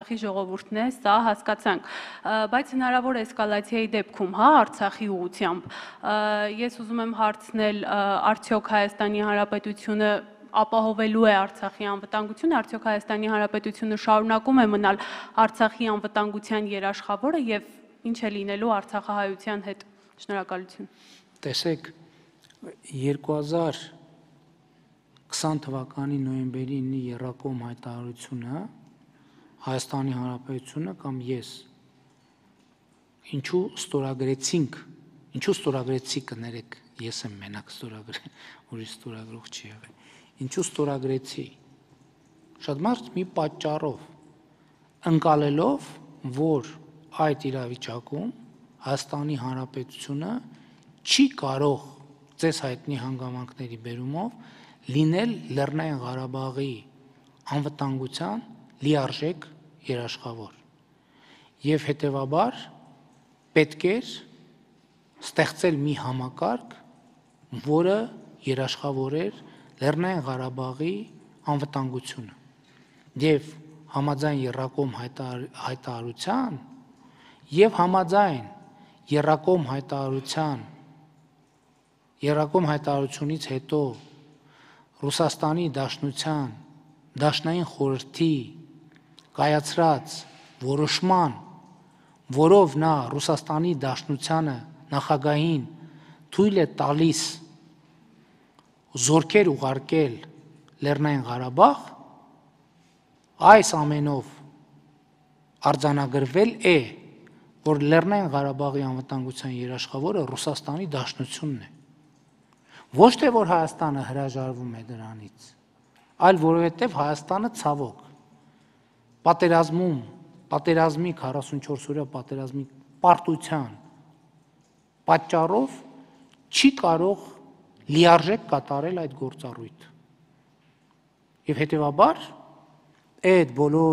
Արցախի ժողովուրդն է, սա հասկացանք, բայց հնարավոր էսկալացիայի դեպքում, հա, Արցախի ուղղությամբ, ես ուզում եմ հարցնել, արդյոք Հայաստանի Հանրապետությունը ապահովելու է Արցախի անվտանգությունը, արդյոք Հայաստանի Հանրապետությունը շարունակում է մնալ Արցախի անվտանգության երաշխավորը եւ ինչ է լինելու արցախահայության հետ։ Շնորհակալություն։ Տեսեք, 2020 թվականի նոյեմբերի 9-ի եռակողմ հայտարարությունը Հայաստանի Հանրապետությունը կամ ես ինչու ստորագրեցի կներեք, ես եմ մենակ ստորագրել, ուրիշ ստորագրող չի եղել։ Ինչու ստորագրեցի։ Շատ մարդ մի պատճառով, ընկալելով, որ այդ իրավիճակում Հայաստանի Հանրապետությունը չի կարող ձեզ հայտնի հանգամանքների բերումով լինել Լեռնային Ղարաբաղի անվտանգության լիարժեք երաշխավոր։ Եվ հետևաբար պետք էր ստեղծել մի համակարգ, որը երաշխավորեր Լեռնային Ղարաբաղի անվտանգությունը։ Եվ համաձայն եռակողմ հայտարարության եւ համաձայն եռակողմ հայտարարությունից հետո Ռուսաստանի Դաշնության Դաշնային խորհրդի կայացրած որոշման, որով նա Ռուսաստանի Դաշնությանը նախագահին թույլ է տալիս զորքեր ուղարկել Լեռնային Ղարաբաղ, այս ամենով արձանագրվել է, որ Լեռնային Ղարաբաղի անվտանգության երաշխավորը Ռուսաստանի Դաշնությունն է։ Ոչ թե որ Հայաստանը հրաժարվում է դրանից, այլ որովհետև Հայաստանը ցավոք պատերազմի 44-օրյա պատերազմի պարտության պատճառով չի կարող լիարժեք կատարել այդ գործառույթը։ Եվ հետևաբար այդ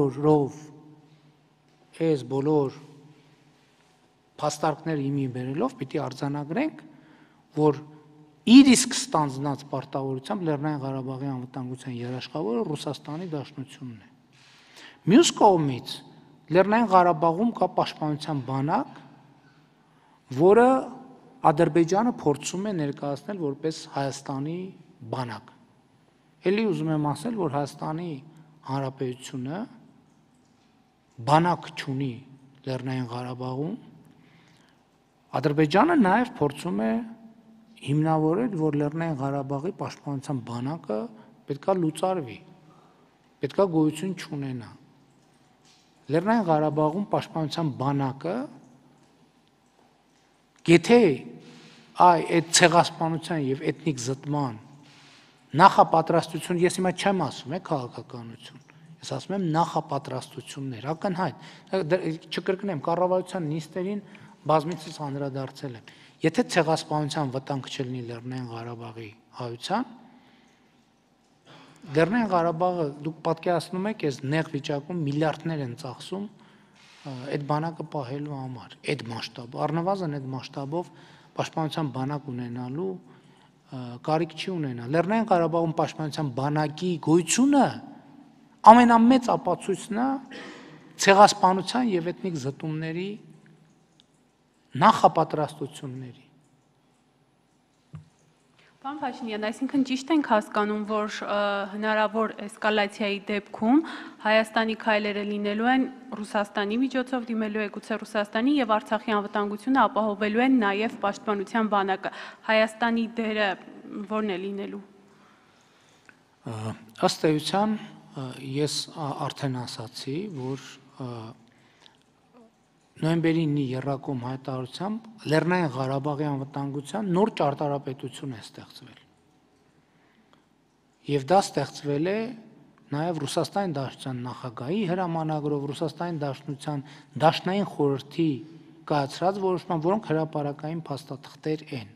բոլոր փաստարկներ իմի բերելով պիտի արձանագրենք, որ իր իսկ ստանձնած պարտավորությամբ Լեռնային Ղարաբաղի անվտանգության երաշխավորը Ռուսաստանի Դաշնությունն է։ Մյուս կողմից Լեռնային Ղարաբաղում կա պաշտպանության բանակ, որը Ադրբեջանը փորձում է ներկայացնել որպես Հայաստանի բանակ։ Էլի ուզում եմ ասել, որ Հայաստանի Հանրապետությունը բանակ չունի Լեռնային Ղարաբաղում, Ադրբեջանը նաև փորձում է հիմնավորել, որ Լեռնային Ղարաբաղի պաշտպանության բանակը պետքա լուծարվի, պետքա գոյություն չունենա։ Լեռնային Ղարաբաղում պաշտպանության բանակը, եթե այդ ցեղասպանության եւ էթնիկ զտման նախապատրաստություն, ես հիմա չեմ ասում, քաղաքականություն, ես ասում եմ նախապատրաստություններ, ակնհայտ, չկրկնեմ, կառավարության նիստերին բազմիցս անդրադարձել եմ, եթե ցեղասպանության վտանգ չլինի Լեռնային Ղարաբաղի հայության, Լեռնային Ղարաբաղը, դուք պատկերացնում եք, այս նեղ վիճակում միլիարդներ են ծախսում այդ բանակը պահելու համար, այդ մասշտաբով, առնվազն այդ մասշտաբով պաշտպանության բանակ ունենալու կարիք չի ունենա։ Լեռնային Ղարաբաղում պաշտպանության բանակի գոյությունը ամենամեծ ապացույցն է ցեղասպանության եւ էթնիկ զտումների նախապատրաստությունների։ Պարոն Փաշինյան, այսինքն ճիշտ ենք հասկանում, որ հնարավոր էսկալացիայի դեպքում Հայաստանի քայլերը լինելու են Ռուսաստանի միջոցով, դիմելու է գուցե Ռուսաստանի եւ Արցախի անվտանգությունը ապահովելու են նաեւ պաշտպանության բանակը։ Հայաստանի դերը ո՞րն է լինելու։ Ըստ էության ես արդեն ասացի, որ նոյեմբերի 9-ի եռակողմ հայտարարությամբ Լեռնային Ղարաբաղի անվտանգության նոր ճարտարապետություն է ստեղծվել։ Եվ դա ստեղծվել է նաև Ռուսաստանի Դաշնության նախագահի հրամանագրով, Ռուսաստանի Դաշնության Դաշնային խորհրդի կայացրած որոշման, որոնք հրապարակային փաստաթղթեր են։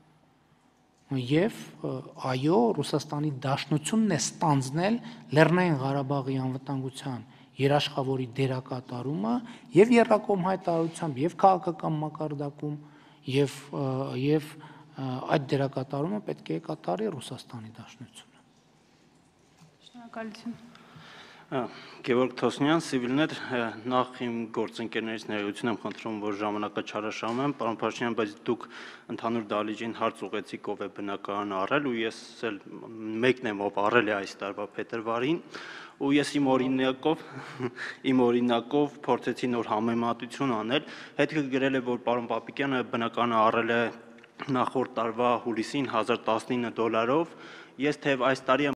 Եվ այո, Ռուսաստանի Դաշնությունն է ստանձնել Լեռնային Ղարաբաղի անվտանգության երաշխավորի դերակատարումը եւ եռակողմ հայտարարությամբ եւ քաղաքական մակարդակում եւ այդ դերակատարումը պետք է կատարի Ռուսաստանի Դաշնությունը։ Շնորհակալություն։ Գևորգ Թոսնյան, Civilnet, նախ իմ գործընկերներից ներողություն եմ խնդրում, որ ժամանակը չարաշահում եմ, պարոն Փաշինյան, բայց դուք ընդհանուր դահլիճին հարց ուղեցիք, ով է բնակարանը առել, ու ես էլ մեկն եմ, ով առել է այս տարվա փետրվարին, ու ես իմ օրինակով փորձեցի նոր համեմատություն անել, հետքը գրել է, որ պարոն Պապիկյանը բնակարանը առել է նախորդ տարվա հուլիսին $1019, ես թեև այս տարի